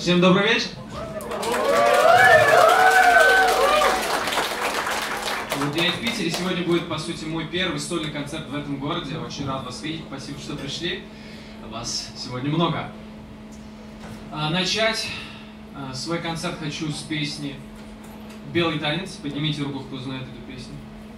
Всем добрый вечер. Вот я в Питере. Сегодня будет, по сути, мой первый сольный концерт в этом городе. Очень рад вас видеть. Спасибо, что пришли. Вас сегодня много. Начать свой концерт хочу с песни «Белый танец». Поднимите руку, кто знает эту песню.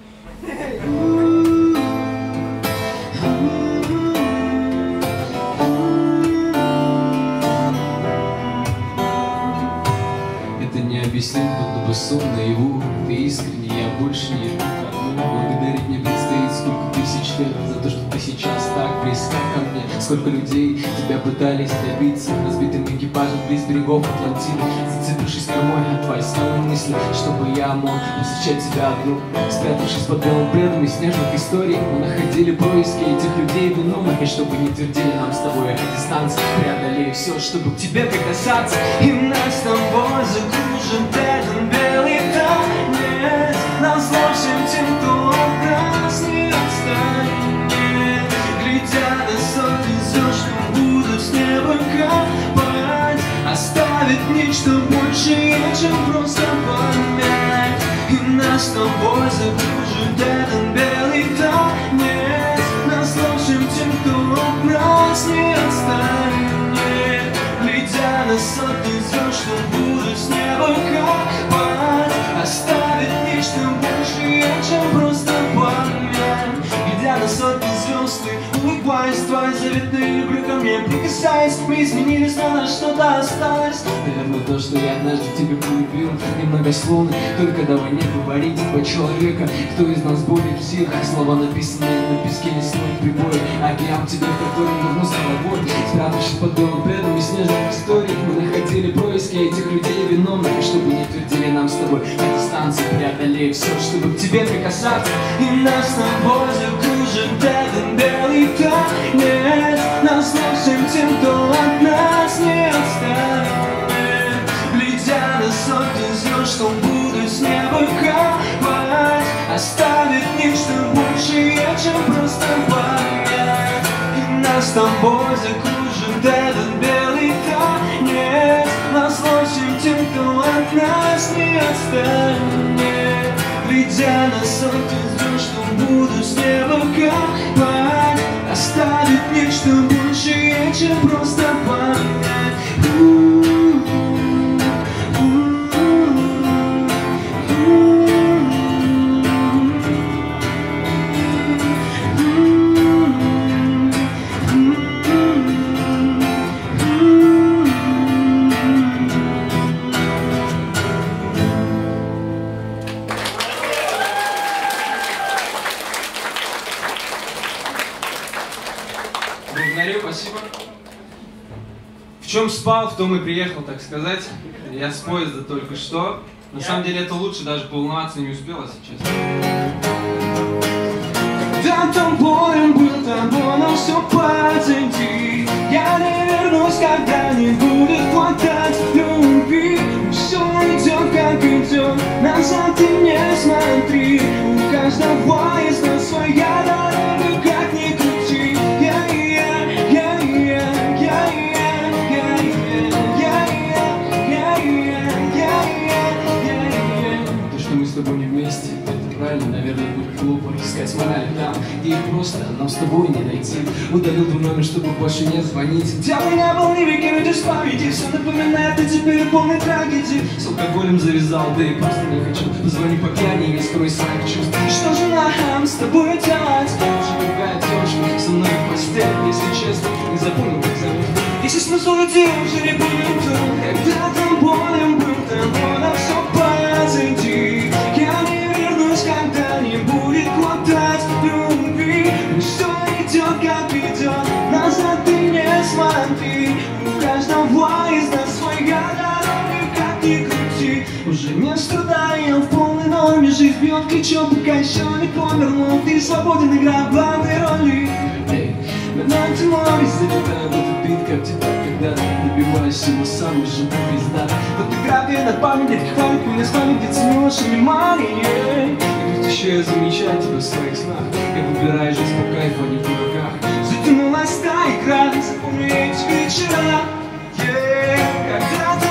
Объяснить, будто бы сон наяву. Ты искренне, я больше не могу. Благодарить мне предстоит сколько тысяч лет за то, что ты сейчас так близка ко мне. Сколько людей тебя пытались добиться разбитым экипажем близ берегов Атлантиды, зацепившись кормой от войсковой мысли, чтобы я мог встречать тебя одну. Спрятавшись под белым пледом из снежных историй, мы находили поиски этих людей в ином, и чтобы не твердили нам с тобой этой дистанции, преодолея все, чтобы к тебе прикасаться. И нас с тобой закружен этот белый танец, нас всем тем, кто от нас не отстанет, глядя на сотни звезд, что будут с неба капать, оставить нечто большее, чем просто память. И нас с тобой закружит этот белый танец, нас всем тем, кто от нас не отстанет, глядя на сотни звезд, что будут с неба капать, оставить нечто большее, чем просто память. Глядя на сотни звезд, ты улыбаясь, твои заветные любви ко мне прикасаясь, мы изменились, но на что-то осталось. Наверное, то, что я однажды в тебе полюбил, немногословно, только давай не говорить по человека, кто из нас более псих. Слова, написанные на песке лесной прибой, океан тебе, в котором давно с головой. Спрятавшись под белым пледом из снежных историй, мы находили происки этих людей виновных, и чтобы не твердили нам с тобой на дистанции, преодолея все, чтобы к тебе прикасаться. И нас с тобой закружит этот белый танец, нас всем тем, кто от нас не отстанет, глядя на сотни звезд, что будут с неба капать, оставить нечто большее, чем просто память. И нас с тобой закружит этот белый танец, нас всем тем, кто от нас не отстанет, глядя на сотни звезд, что будут с неба капать, оставить нечто большее, чем просто память. Благодарю, спасибо. В чем спал, в том и приехал, так сказать. Я с поезда только что. На самом деле это лучше, даже поволноваться не успел, если честно. Когда тобой был, тобой, но все позади. Я не вернусь, когда не будет хватать любви. Все идет, как идет, назад ты не смотри. У каждого из нас своя дорога, как ни крути. То, что мы с тобой не вместе, это правильно, наверное, будет глупо искать мораль там, где просто нам с тобой не найти. Удалил твой номер, чтобы больше не звонить. Где бы не был, не выкинуть из памяти. Все напоминает, и теперь полной трагедии. С алкоголем завязал, да и просто не хочу. Позвони по пьяни и скрой своих чувств. Что же нам с тобой делать? Уже другая девушка со мной в постель, если честно, не запомнил, как зовут. Если смысл людей уже не будет, когда там болен был, тобой на все позади. Я не вернусь, когда не будет хватать любви. Все идет, как идет, назад ты не смотри. У каждого из нас своя дорога, как ни крути. Уже не страдаем, в полной норме жизнь бьет ключом, пока еще не помер, но ты свободен, игра главной роли. Нам темно, из-за тебя будет бит, как тебя, когда добиваешься его самый же пизда. Фотография на память, хвалит меня с вами, где ценешь внимание. И тут еще я замечаю тебя в своих снах, как выбираешь жизнь по кайфу, а не в дураках. Затянулась та игра, запомни эти вечера, когда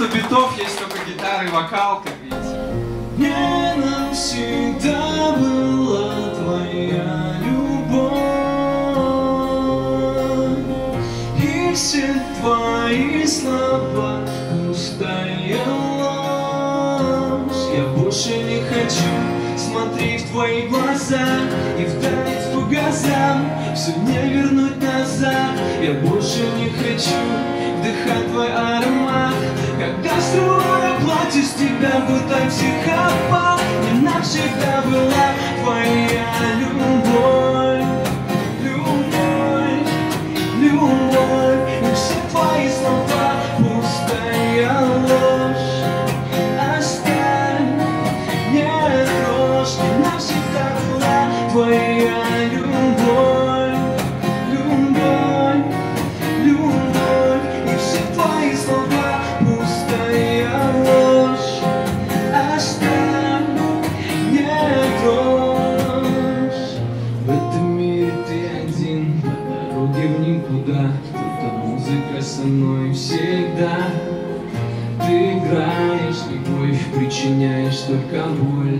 нету битов, есть только гитары и вокал, как видите. Мне навсегда была твоя любовь, и все твои слова пустая ложь. Я больше не хочу смотреть в твои глаза и вдарить по газам, все не вернуть назад. Я больше не хочу вдыхать твой аромат, когда срываю платье с тебя, будто психопат. Мне навсегда была твоя любовь, любовь, любовь. И все твои слова пустая ложь. Оставь, не трожь. Мне навсегда была твоя любовь, любовь, любовь. И все твои слова пустая ложь. Оставь, не трожь. В этом мире ты один, по дороге в никуда. Только музыка со мной всегда. Ты играешь любовь, причиняешь только боль.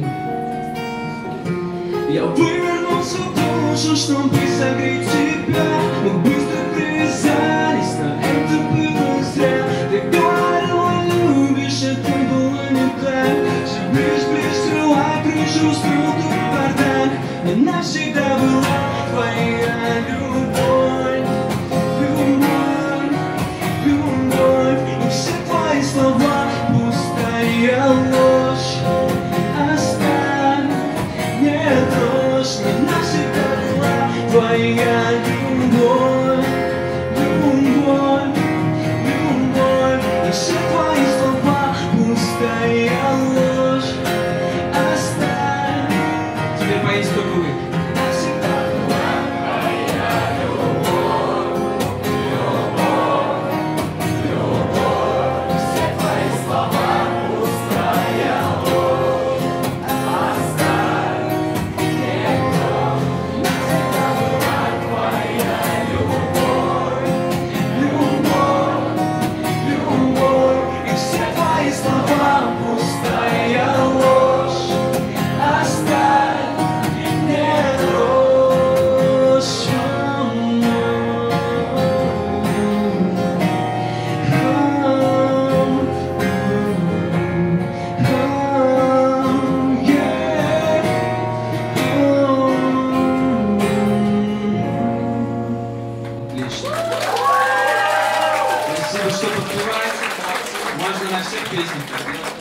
Я вывернул всю душу, чтобы согреть тебя. Мы быстро привязались, но это было зря. Ты говорила, любишь, это было не так. Все ближе, ближе, срывай крышу, устроил бардак. Мне навсегда была твоя любовь, любовь, любовь. И все твои слова пустая ложь. Оставь, не трожь. Мне навсегда была твоя любовь, любовь, любовь. И все твои слова пустая ложь. Оставь. Теперь поедете только вы. Навсегда была твоя любовь, любовь, любовь. Все твои слова пустая ложь. Оставь, не трожь. Навсегда была твоя любовь, любовь, любовь. И все твои слова пустая ложь. Оставь, не трожь. Отлично. Спасибо, что подпеваете. Можно на всех песнях так делать.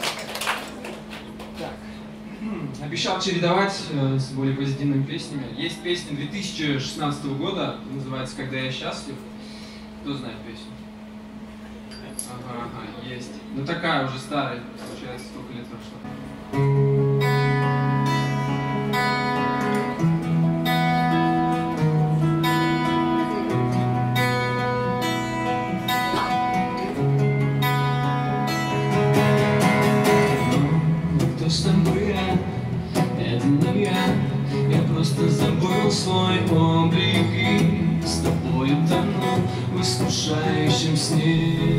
Так. Обещал чередовать с более позитивными песнями. Есть песня 2016 года, называется «Когда я счастлив». Кто знает песню? Ага, есть. Ну такая уже старая, получается, сколько лет прошло. Кто с тобой? Это не я. Я просто забыл свой облик и с тобою тону в искушающем сне.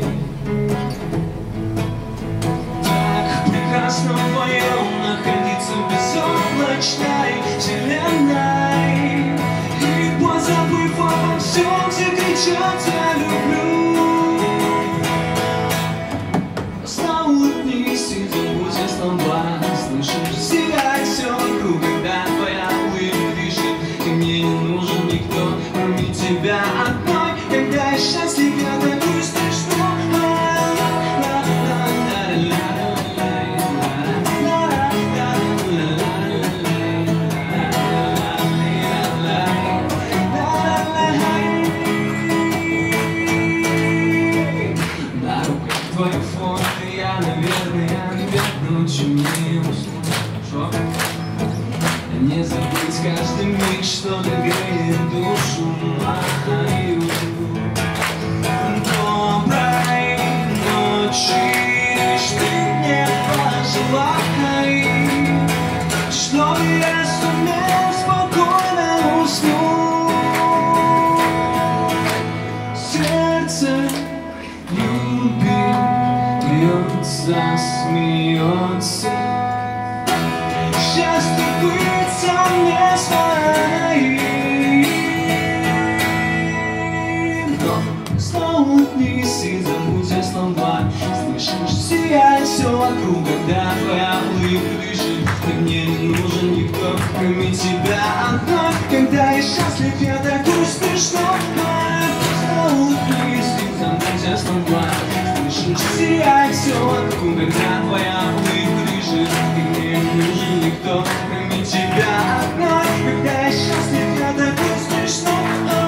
Так прекрасно вдвоем находиться в безоблачной вселенной и, позабыв обо всем, все кричат «Я люблю». Снова улыбнись и забудь о словах. Слышишь себя все вокруг, когда твоя улыбка дышит. И мне не нужен никто, кроме тебя одной. Когда я счастлив, я такой смешной. На руках твой фото я, наверное, учунял. Шо? Не забыть каждый миг, что греет душу мою. Доброй ночи, лишь ты мне пожелай, чтобы я сумел спокойно уснуть. Сердце любит смеется, смеется. Счастье быть со мне своим. Но снова вниз и забудь о словах. Слышишь, сияет все вокруг, когда твоя улыбка дышит. Ты мне не нужен никто, кроме тебя одной. Когда я счастлив, я такой смешной. Снова вниз и забудь о словах. Слышишь, сияет все вокруг, когда твоя улыбка дышит. Ты мне не нужен никто, кроме тебя одной. Когда я счастлив, я такой смешной.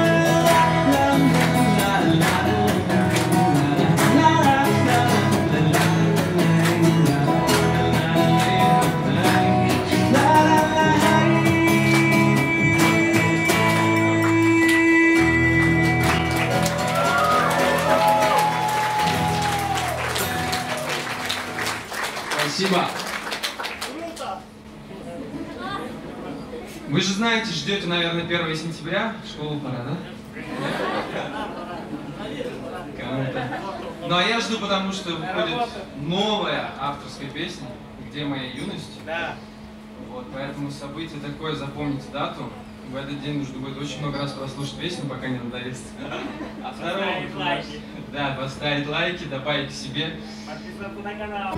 Спасибо. Вы же знаете, ждете, наверное, 1 сентября. В школу пора, да? Кому-то. Ну а я жду, потому что выходит новая авторская песня «Где моя юность?». Вот, поэтому событие такое, запомните дату. В этот день нужно будет очень много раз прослушать песню, пока не надоест. А Поставить лайки. Да, поставить лайки, добавить к себе. Подписаться на канал.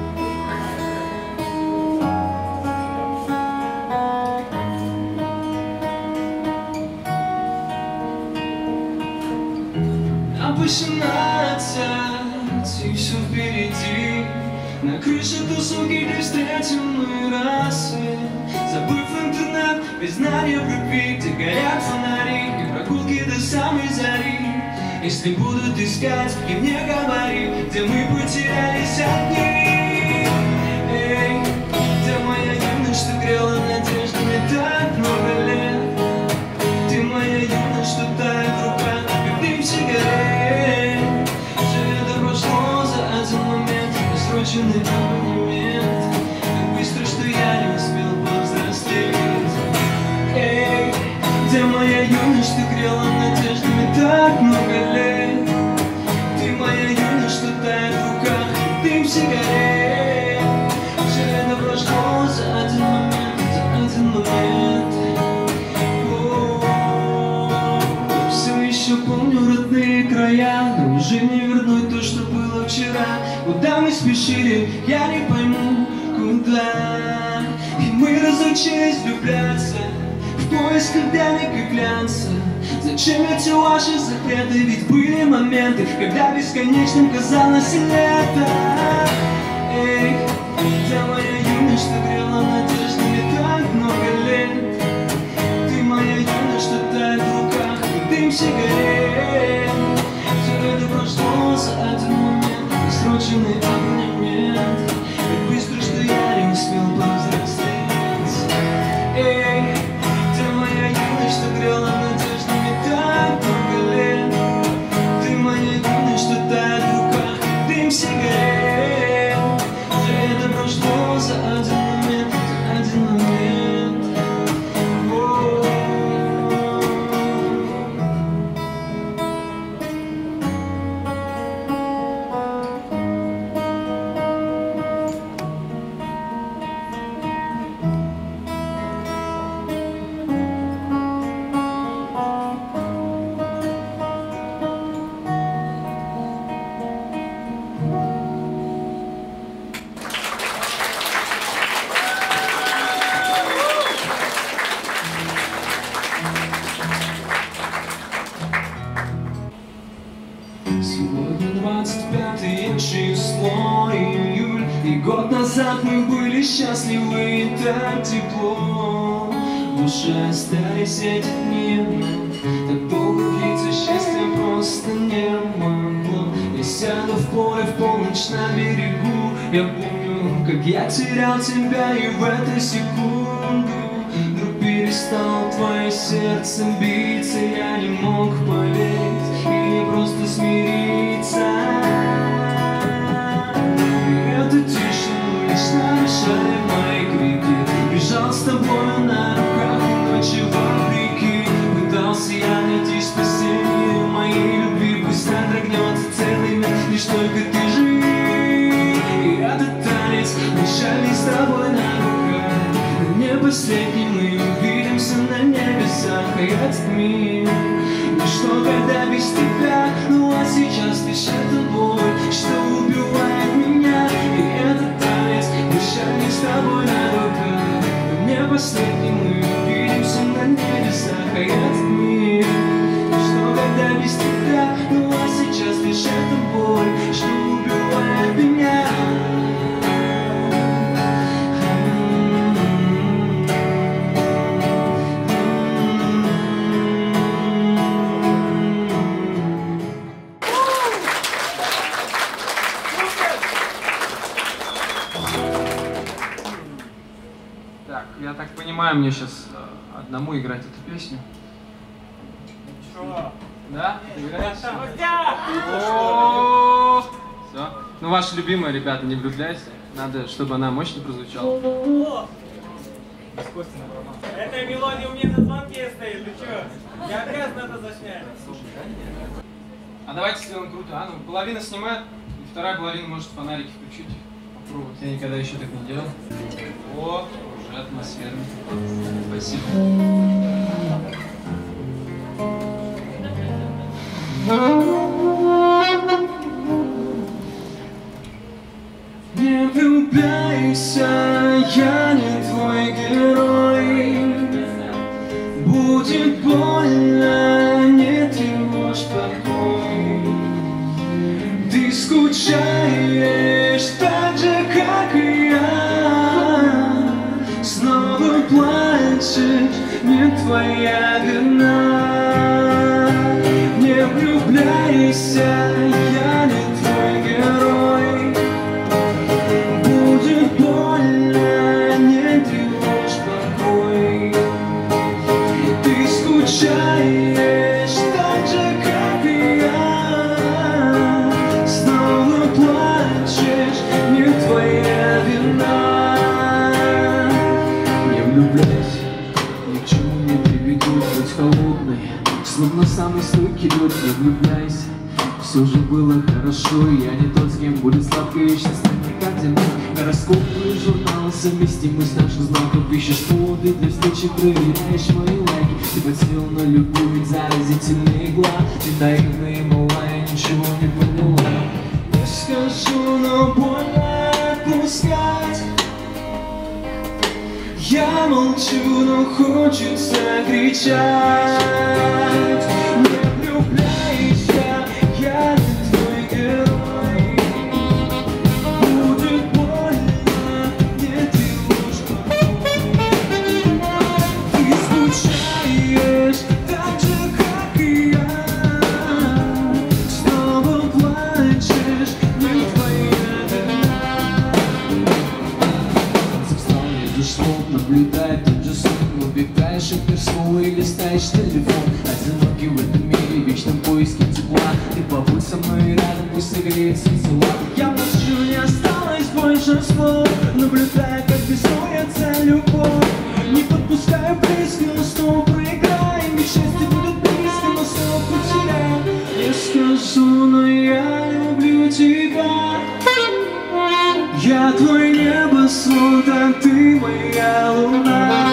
Обычно и все впереди. На крыше тусовки, где встретим мы рассвет. Забыв интернет, без знания в любви, где горят фонари и прогулки до самой зари. Если будут искать, и мне говори, где мы потерялись одни. Эй, где моя юность, что грела надеждами так много лет? Ты моя юность, что тает в руках, как дым сигарет. Все это прошло за один момент, бессрочный момент. Так быстро, что я не успел повзрослеть. Эй, где моя юность, что грела надеждами так много лет? Ты моя юность, что тает в руках, как дым сигарет. Все это прошло за один момент, за один момент. Я все еще помню родные края, но уже не вернуть то, что было вчера. Куда мы спешили, я не пойму, куда. И мы разучились влюбляться в поисках денег и глянца. Зачем эти ваши запреты? Ведь были моменты, когда бесконечным казалось лето. Эй, где моя юность, что грела надеждами так много лет? Ты моя юность, что тает в руках, как дым сигарет. Все это прошло за один момент, бессрочный абонемент. Так быстро, что я не успел повзрослеть. Эй, где моя юность, что грела надеждами так много лет? Ты моя юность, что тает в руках, как дым сигарет. Все это прошло за один момент, за один момент. Сегодня 25 число, июль. И год назад мы были счастливы и так тепло. В душе остались эти дни, так долго длиться счастье просто не могло. Я сяду в поле в полночь на берегу. Я помню, как я терял тебя, и в эту секунду вдруг перестало твое сердце биться. Я не мог поверить и не просто смириться. И эту тишину лишь нарушали мои крики. Бежал с тобою на руках ночи вопреки. Пытался я найти спасение в моей любви. Пусть содрогнется целый мир, лишь только ты живи. танец, прощались с тобой на руках. Но не последний, мы увидимся на небесах. А я тьме, ничто когда без тебя. Ну а сейчас лишь эта боль, что убивает меня. И этот танец, прощались с тобой на руках. Но не последний, мы увидимся на небесах. А я тьме, ничто когда без тебя. Ну а сейчас лишь эта боль, что убивает меня. Так, я так понимаю, мне сейчас одному играть эту песню. Что? Да? Ты играешь? О! Все. Ну, ваша любимая, ребята, не влюбляйся. Надо, чтобы она мощно прозвучала. Эта мелодия у меня на звонке стоит, ты чё? Я обязан это заснять. А давайте сделаем круто, а? Ну, половина снимает, и вторая половина может фонарики включить. Попробовать. Я никогда еще так не делал. О, уже атмосферно. Спасибо. Не влюбляйся, я не твой герой. Будет больно, не тревожь покой. Ты скучаешь так же, как и я. Снова плачешь, не твоя вина. Не влюбляйся, я не твой герой. Будет больно, не тревожь покой. Ты скучаешь так же, как и я. Снова плачешь, не твоя вина. Не влюбляйся, ни к чему не приведет. Будь холодной, словно самый стойкий лед. Не влюбляйся, все же было хорошо. Я не тот, с кем будет сладко вечно стать не как земля. Гороскопы и журналы совместимы с наших знаков. Ищешь поводы для встречи, проверяешь мои лайки. Ты подсел на любую, ведь заразительная игла. Ты наивная и малая, ничего не поняла. Я скажу, но больно отпускать. Я молчу, но хочется кричать. Не влюбляйся, я не твой герой. Будет больно, не тревожь покой. Ты скучаешь так же, как и я. Снова плачешь, не твоя вина. Встал между слов, наблюдает тот же сон. Убегаешь от мир снова и листаешь телефон. Одинокий в этом мире, в вечном поиске тепла. Ты побудь со мной рядом, пусть согреется тела. Я молчу, не осталось больше слов. Наблюдая, как беснуется любовь. Не подпускаю близко, но снова проиграем. Ведь счастье будет близко, но снова потеряем. Я скажу, но я люблю тебя. Я твой небосвод, а ты моя луна.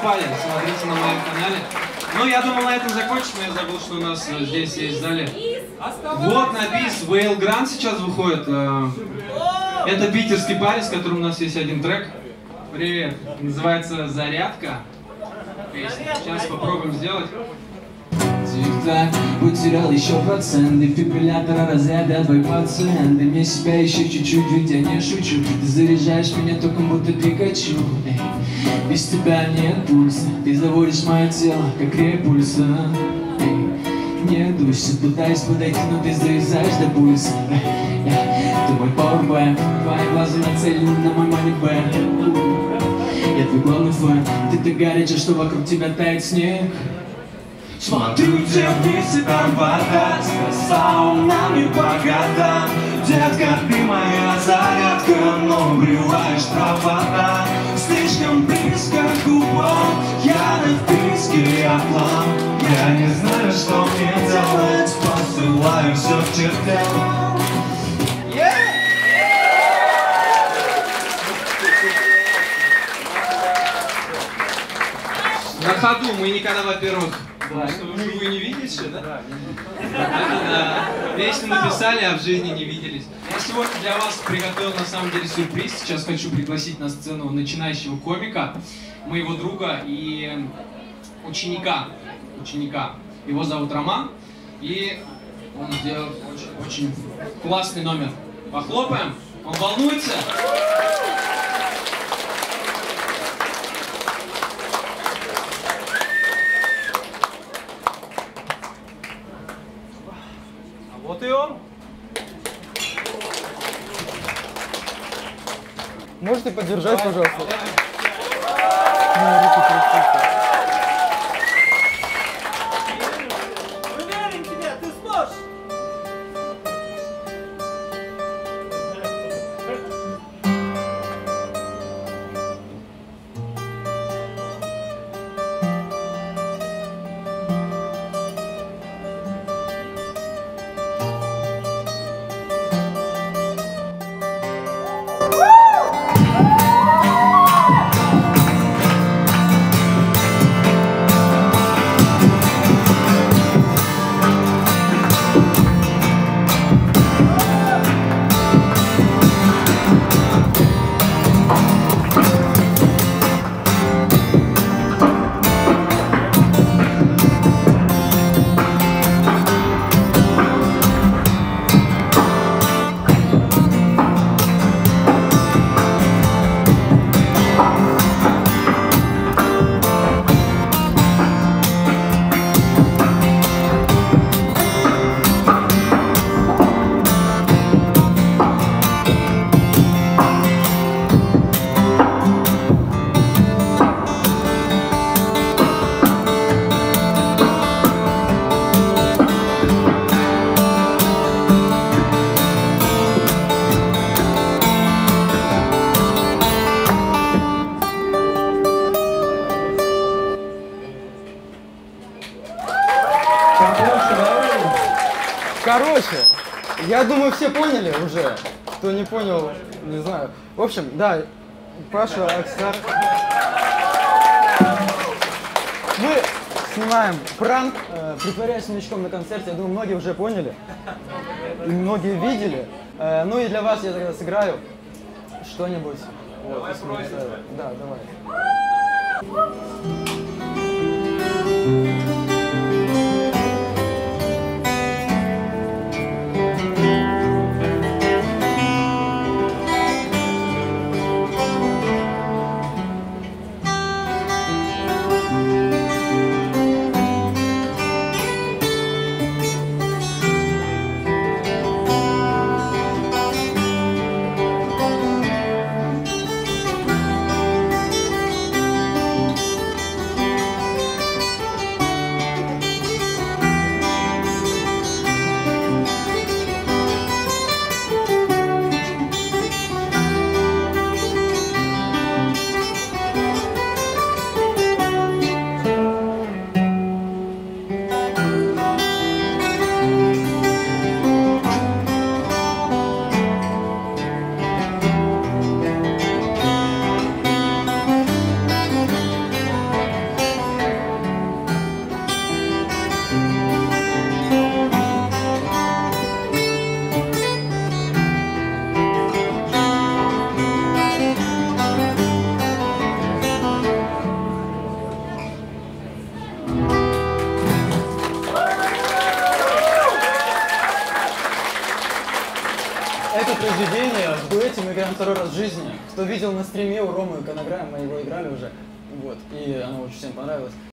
пропали, смотрите на моем канале. Ну, я думал на этом закончить, но я забыл, что у нас здесь есть в зале. Вот на бис Вейл Грант сейчас выходит. Это питерский парень, с которым у нас есть один трек. Привет. Называется «Зарядка». Сейчас попробуем сделать. Тик-так, потерял еще процент дефибриллятора разряда твой пациент. И мне себя еще чуть-чуть, ведь я не шучу. Ты заряжаешь меня током, будто Пикачу. Без тебя нет пульса, ты заводишь мое тело, как репульса. Не дуйся, пытаюсь подойти, но ты завязаешь до пульса. Ты мой пауэрбэк, твои глаза нацелены на мой манибэк. Я твой главный фэн, ты так горячая, что вокруг тебя тает снег. Смотрю, где вниз и там вода, с саунами по годам. Детка, ты моя зарядка, но убиваешь провода. Слишком близко к губам, я на вписке, я план. Я не знаю, что мне делать, посылаю все к чертям. На ходу мы никогда, во-первых, что вы живую не видите, да? Да. Песню написали, а в жизни не виделись. Я сегодня для вас приготовил на самом деле сюрприз. Сейчас хочу пригласить на сцену начинающего комика, моего друга и ученика. Его зовут Роман, и он сделал очень классный номер. Похлопаем. Он волнуется. Вот и он. Можете поддержать, пожалуйста? Уверен в тебе, ты сможешь. Короче, я думаю, все поняли уже. Кто не понял, не знаю. В общем, да, Паша, Аксар. Мы снимаем пранк, притворяясь новичком на концерте. Я думаю, многие уже поняли. И многие видели. Ну и для вас я тогда сыграю что-нибудь. Вот, да, давай. это произведение в дуэте мы играем второй раз в жизни. Кто видел на стриме у Ромы Конограя, мы его играли уже. Вот, и оно очень всем понравилось.